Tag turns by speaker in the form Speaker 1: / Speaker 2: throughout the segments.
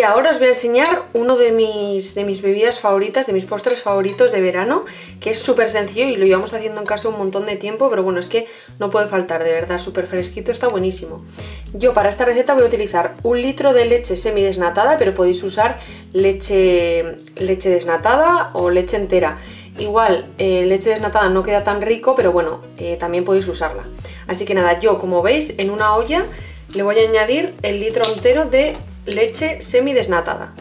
Speaker 1: Y ahora os voy a enseñar uno de mis bebidas favoritas, de mis postres favoritos de verano, que es súper sencillo y lo llevamos haciendo en casa un montón de tiempo, pero bueno, es que no puede faltar, de verdad, súper fresquito, está buenísimo. Yo para esta receta voy a utilizar 1 litro de leche semidesnatada, pero podéis usar leche desnatada o leche entera. Igual, leche desnatada no queda tan rico, pero bueno, también podéis usarla. Así que nada, yo como veis en una olla le voy a añadir el litro entero de leche semidesnatada.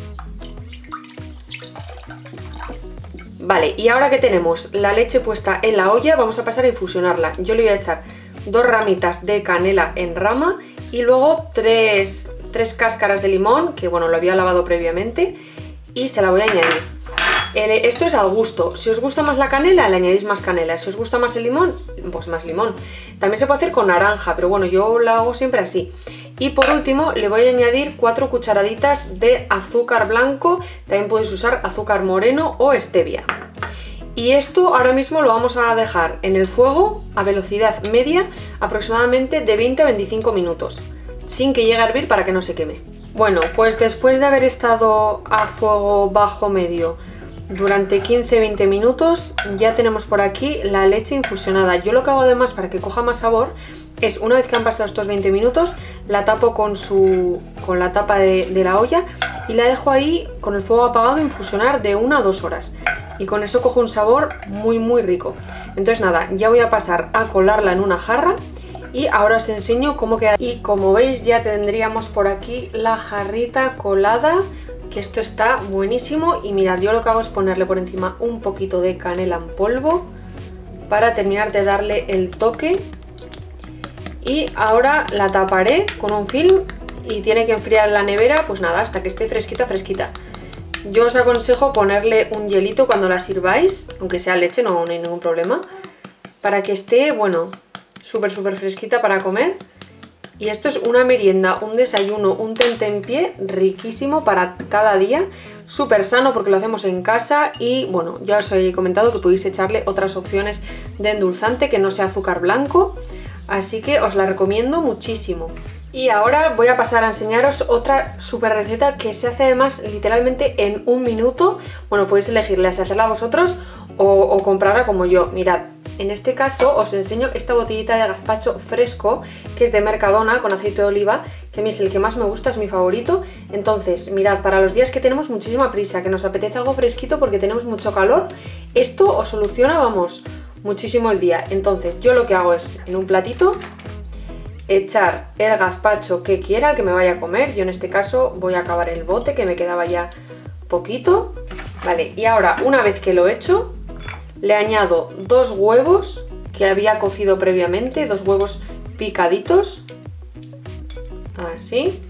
Speaker 1: Vale, y ahora que tenemos la leche puesta en la olla, vamos a pasar a infusionarla. Yo le voy a echar 2 ramitas de canela en rama y luego 3 cáscaras de limón, que bueno, lo había lavado previamente, y se la voy a añadir. Esto es al gusto. Si os gusta más la canela, le añadís más canela. Si os gusta más el limón, pues más limón. También se puede hacer con naranja, pero bueno, yo la hago siempre así. Y por último le voy a añadir 4 cucharaditas de azúcar blanco. También podéis usar azúcar moreno o stevia. Y esto ahora mismo lo vamos a dejar en el fuego a velocidad media aproximadamente de 20 a 25 minutos, sin que llegue a hervir para que no se queme. Bueno, pues después de haber estado a fuego bajo medio durante 15-20 minutos, ya tenemos por aquí la leche infusionada. Yo lo que hago además para que coja más sabor es, una vez que han pasado estos 20 minutos, la tapo con la tapa de la olla y la dejo ahí con el fuego apagado infusionar de 1 a 2 horas. Y con eso cojo un sabor muy rico. Entonces nada, ya voy a pasar a colarla en una jarra y ahora os enseño cómo queda. Y como veis ya tendríamos por aquí la jarrita colada, que esto está buenísimo. Y mirad, yo lo que hago es ponerle por encima un poquito de canela en polvo para terminar de darle el toque. Y ahora la taparé con un film y tiene que enfriar en la nevera, pues nada, hasta que esté fresquita. Yo os aconsejo ponerle un hielito cuando la sirváis, aunque sea leche, no hay ningún problema, para que esté, bueno, súper fresquita para comer. Y esto es una merienda, un desayuno, un tentempié riquísimo para cada día, súper sano porque lo hacemos en casa. Y bueno, ya os he comentado que podéis echarle otras opciones de endulzante que no sea azúcar blanco, así que os la recomiendo muchísimo. Y ahora voy a pasar a enseñaros otra súper receta que se hace además literalmente en 1 minuto. Bueno, podéis elegirla si hacerla vosotros o comprarla como yo. Mirad, en este caso os enseño esta botellita de gazpacho fresco, que es de Mercadona con aceite de oliva, que a mí es el que más me gusta, es mi favorito. Entonces, mirad, para los días que tenemos muchísima prisa, que nos apetece algo fresquito porque tenemos mucho calor, esto os soluciona, vamos, muchísimo el día. Entonces, yo lo que hago es, en un platito, echar el gazpacho que quiera, el que me vaya a comer. Yo en este caso voy a acabar el bote, que me quedaba ya poquito. Vale, y ahora, una vez que lo he hecho, le añado 2 huevos que había cocido previamente, 2 huevos picaditos, así.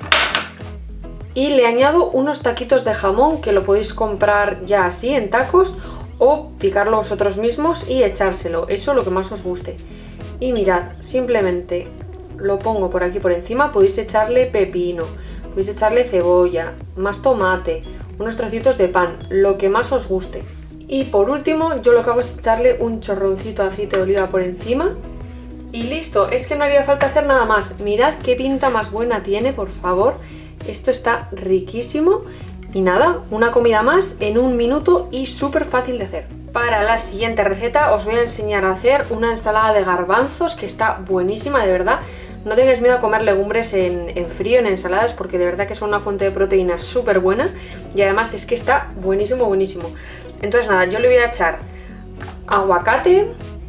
Speaker 1: Y le añado unos taquitos de jamón, que lo podéis comprar ya así en tacos o picarlo vosotros mismos y echárselo, eso lo que más os guste. Y mirad, simplemente lo pongo por aquí por encima. Podéis echarle pepino, podéis echarle cebolla, más tomate, unos trocitos de pan, lo que más os guste. Y por último, yo lo que hago es echarle un chorroncito de aceite de oliva por encima. Y listo, es que no haría falta hacer nada más. Mirad qué pinta más buena tiene, por favor. Esto está riquísimo. Y nada, una comida más en 1 minuto y súper fácil de hacer. Para la siguiente receta os voy a enseñar a hacer una ensalada de garbanzos que está buenísima, de verdad. No tengáis miedo a comer legumbres en frío, en ensaladas, porque de verdad que son una fuente de proteínas súper buena. Y además es que está buenísimo. Entonces nada, yo le voy a echar aguacate,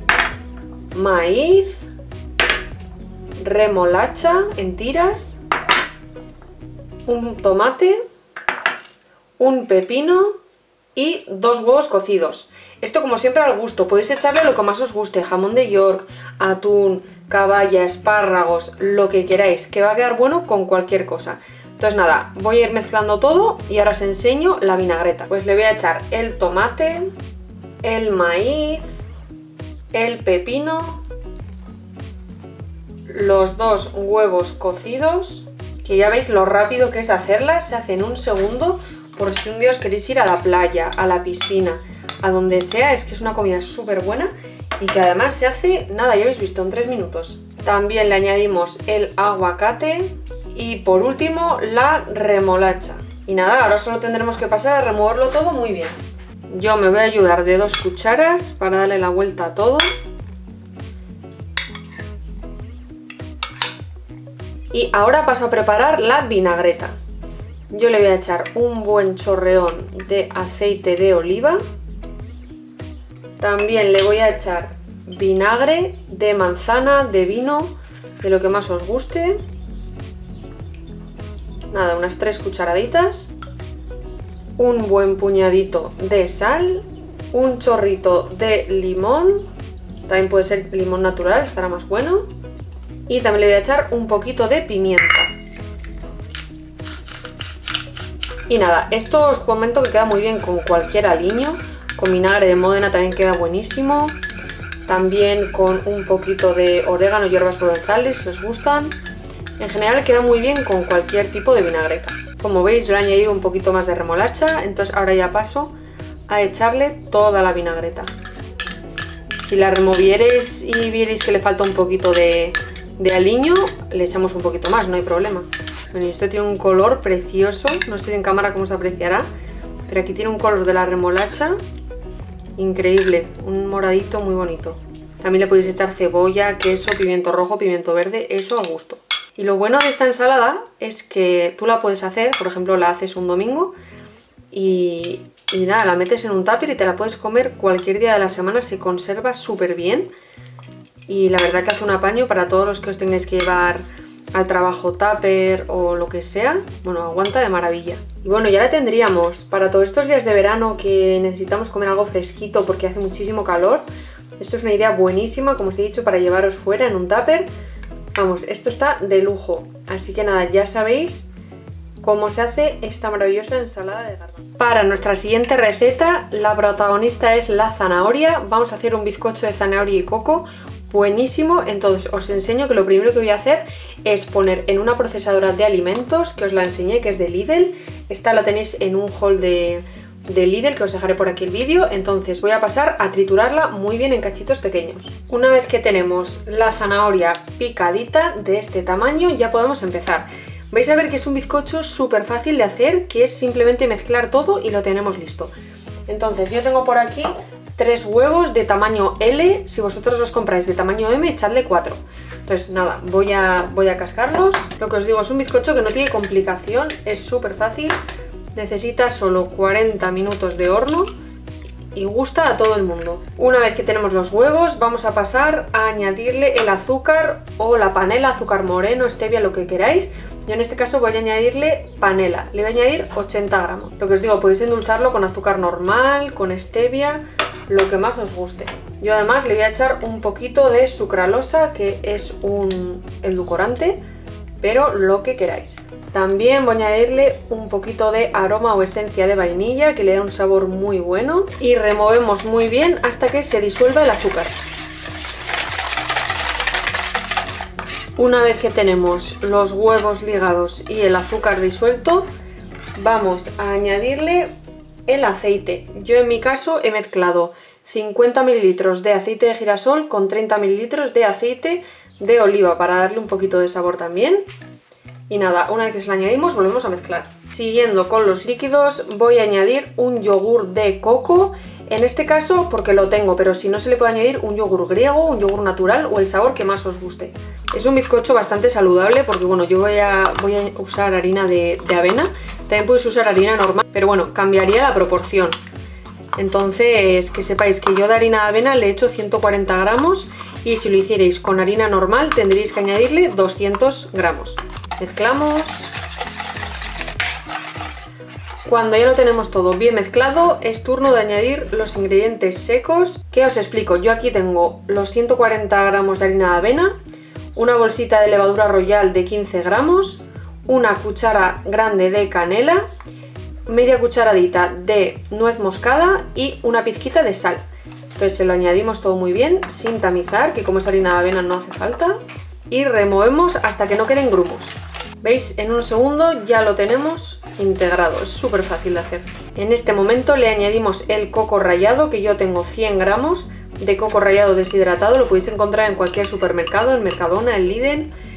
Speaker 1: maíz, remolacha en tiras, un tomate, un pepino y 2 huevos cocidos. Esto como siempre al gusto, podéis echarle lo que más os guste, jamón de York, atún, caballa, espárragos, lo que queráis, que va a quedar bueno con cualquier cosa. Entonces nada, voy a ir mezclando todo y ahora os enseño la vinagreta. Pues le voy a echar el tomate, el maíz, el pepino, los 2 huevos cocidos, que ya veis lo rápido que es hacerla, se hace en 1 segundo, por si un día os queréis ir a la playa, a la piscina, a donde sea. Es que es una comida súper buena y que además se hace, nada, ya habéis visto, en 3 minutos. También le añadimos el aguacate y por último la remolacha. Y nada, ahora solo tendremos que pasar a removerlo todo muy bien. Yo me voy a ayudar de 2 cucharas para darle la vuelta a todo. Y ahora paso a preparar la vinagreta. Yo le voy a echar un buen chorreón de aceite de oliva. También le voy a echar vinagre de manzana, de vino, de lo que más os guste. Nada, unas 3 cucharaditas. Un buen puñadito de sal. Un chorrito de limón. También puede ser limón natural, estará más bueno. Y también le voy a echar un poquito de pimienta. Y nada, esto os comento que queda muy bien con cualquier aliño. Con vinagre de Módena también queda buenísimo. También con un poquito de orégano y hierbas provenzales, si os gustan. En general queda muy bien con cualquier tipo de vinagreta. Como veis, yo le he añadido un poquito más de remolacha, entonces ahora ya paso a echarle toda la vinagreta. Si la removierais y vierais que le falta un poquito de aliño, le echamos un poquito más, no hay problema. Bueno, esto tiene un color precioso, no sé en cámara cómo se apreciará, pero aquí tiene un color de la remolacha increíble, un moradito muy bonito. También le podéis echar cebolla, queso, pimiento rojo, pimiento verde, eso a gusto. Y lo bueno de esta ensalada es que tú la puedes hacer, por ejemplo, la haces un domingo y nada, la metes en un tupper y te la puedes comer cualquier día de la semana, se conserva súper bien. Y la verdad que hace un apaño para todos los que os tengáis que llevar al trabajo tupper o lo que sea. Bueno, aguanta de maravilla. Y bueno, ya la tendríamos para todos estos días de verano que necesitamos comer algo fresquito porque hace muchísimo calor. Esto es una idea buenísima, como os he dicho, para llevaros fuera en un tupper. Vamos, esto está de lujo. Así que nada, ya sabéis cómo se hace esta maravillosa ensalada de garbanzos. Para nuestra siguiente receta, la protagonista es la zanahoria. Vamos a hacer un bizcocho de zanahoria y coco buenísimo. Entonces os enseño que lo primero que voy a hacer es poner en una procesadora de alimentos, que os la enseñé, que es de Lidl. Esta la tenéis en un haul de Lidl, que os dejaré por aquí el vídeo. Entonces voy a pasar a triturarla muy bien en cachitos pequeños. Una vez que tenemos la zanahoria picadita de este tamaño, ya podemos empezar. Vais a ver que es un bizcocho súper fácil de hacer, que es simplemente mezclar todo y lo tenemos listo. Entonces yo tengo por aquí 3 huevos de tamaño L. Si vosotros los compráis de tamaño M, echadle 4. Entonces nada, voy a cascarlos. Lo que os digo, es un bizcocho que no tiene complicación, es súper fácil. Necesita solo 40 minutos de horno y gusta a todo el mundo. Una vez que tenemos los huevos, vamos a pasar a añadirle el azúcar o la panela, azúcar moreno, stevia, lo que queráis. Yo en este caso voy a añadirle panela, le voy a añadir 80 gramos. Lo que os digo, podéis endulzarlo con azúcar normal, con stevia, lo que más os guste. Yo además le voy a echar un poquito de sucralosa, que es un edulcorante, pero lo que queráis. También voy a añadirle un poquito de aroma o esencia de vainilla, que le da un sabor muy bueno. Y removemos muy bien hasta que se disuelva el azúcar. Una vez que tenemos los huevos ligados y el azúcar disuelto, vamos a añadirle el aceite. Yo en mi caso he mezclado 50 mililitros de aceite de girasol con 30 mililitros de aceite de oliva para darle un poquito de sabor también. Y nada, una vez que se lo añadimos, volvemos a mezclar. Siguiendo con los líquidos, voy a añadir un yogur de coco. En este caso porque lo tengo, pero si no, se le puede añadir un yogur griego, un yogur natural o el sabor que más os guste. Es un bizcocho bastante saludable porque bueno, yo voy a usar harina de avena. También podéis usar harina normal, pero bueno, cambiaría la proporción. Entonces, que sepáis que yo de harina de avena le echo 140 gramos y si lo hicierais con harina normal tendríais que añadirle 200 gramos. Mezclamos. Cuando ya lo tenemos todo bien mezclado, es turno de añadir los ingredientes secos, que os explico. Yo aquí tengo los 140 gramos de harina de avena, una bolsita de levadura royal de 15 gramos, una cuchara grande de canela, media cucharadita de nuez moscada y una pizquita de sal. Entonces se lo añadimos todo muy bien, sin tamizar, que como es harina de avena no hace falta, y removemos hasta que no queden grumos. ¿Veis? En un segundo ya lo tenemos integrado, es súper fácil de hacer. En este momento le añadimos el coco rallado, que yo tengo 100 gramos de coco rallado deshidratado, lo podéis encontrar en cualquier supermercado, en Mercadona, en Lidl,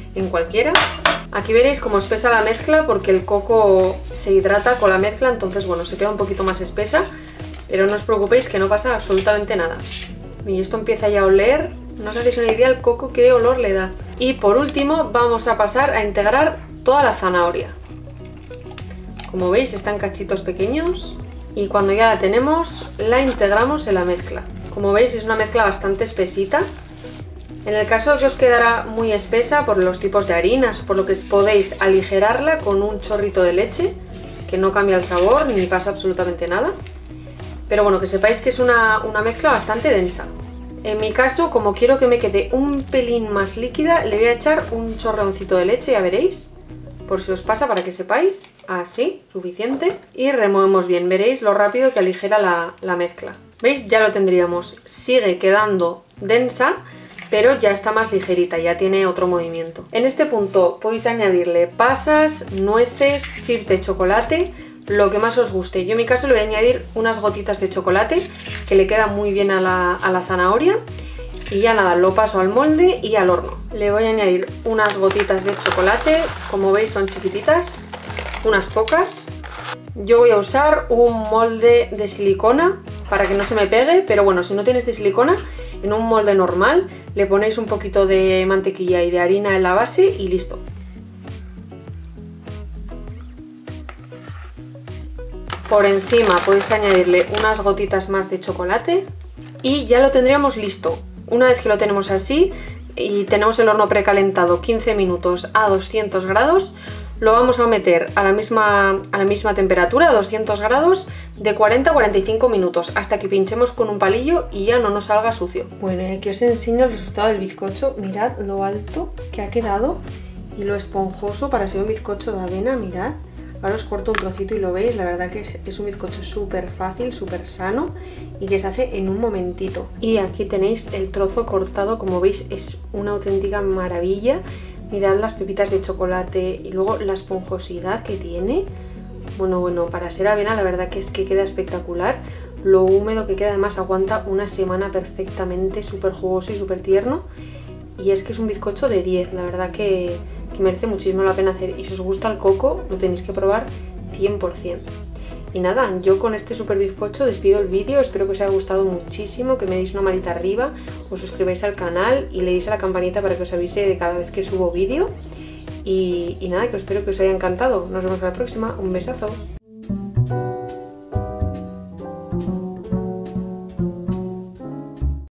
Speaker 1: en cualquiera. Aquí veréis cómo espesa la mezcla porque el coco se hidrata con la mezcla, entonces bueno, se queda un poquito más espesa, pero no os preocupéis que no pasa absolutamente nada. Y esto empieza ya a oler, no os hacéis una idea el coco qué olor le da. Y por último vamos a pasar a integrar toda la zanahoria. Como veis está en cachitos pequeños y cuando ya la tenemos la integramos en la mezcla. Como veis es una mezcla bastante espesita. En el caso que os quedará muy espesa por los tipos de harinas o por lo que podéis aligerarla con un chorrito de leche, que no cambia el sabor ni pasa absolutamente nada. Pero bueno, que sepáis que es una mezcla bastante densa. En mi caso, como quiero que me quede un pelín más líquida, le voy a echar un chorroncito de leche, ya veréis. Por si os pasa, para que sepáis. Así, suficiente. Y removemos bien, veréis lo rápido que aligera la mezcla. ¿Veis? Ya lo tendríamos. Sigue quedando densa, pero ya está más ligerita, ya tiene otro movimiento. En este punto podéis añadirle pasas, nueces, chips de chocolate, lo que más os guste. Yo en mi caso le voy a añadir unas gotitas de chocolate que le queda muy bien a la zanahoria. Y ya nada, lo paso al molde y al horno. Le voy a añadir unas gotitas de chocolate, como veis son chiquititas, unas pocas. Yo voy a usar un molde de silicona para que no se me pegue, pero bueno, si no tienes de silicona, en un molde normal le ponéis un poquito de mantequilla y de harina en la base y listo. Por encima podéis añadirle unas gotitas más de chocolate y ya lo tendríamos listo. Una vez que lo tenemos así y tenemos el horno precalentado 15 minutos a 200 grados, lo vamos a meter a la misma temperatura, a 200 grados, de 40 a 45 minutos, hasta que pinchemos con un palillo y ya no nos salga sucio. Bueno, y aquí os enseño el resultado del bizcocho. Mirad lo alto que ha quedado y lo esponjoso para ser un bizcocho de avena, mirad. Ahora os corto un trocito y lo veis, la verdad que es un bizcocho súper fácil, súper sano y que se hace en un momentito. Y aquí tenéis el trozo cortado, como veis es una auténtica maravilla. Mirad las pepitas de chocolate y luego la esponjosidad que tiene. Bueno, para ser avena la verdad que es que queda espectacular. Lo húmedo que queda, además aguanta una semana perfectamente, súper jugoso y súper tierno. Y es que es un bizcocho de 10, la verdad que merece muchísimo la pena hacer. Y si os gusta el coco, lo tenéis que probar 100%. Y nada, yo con este super bizcocho despido el vídeo. Espero que os haya gustado muchísimo, que me deis una manita arriba, os suscribáis al canal y le deis a la campanita para que os avise de cada vez que subo vídeo. Y nada, que espero que os haya encantado. Nos vemos la próxima. Un besazo.